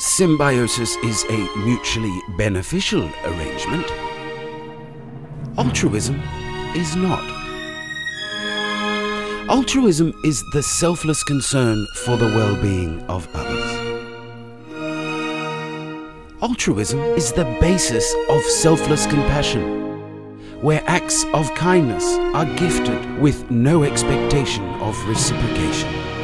Symbiosis is a mutually beneficial arrangement. Altruism is not. Altruism is the selfless concern for the well-being of others. Altruism is the basis of selfless compassion, where acts of kindness are gifted with no expectation of reciprocation.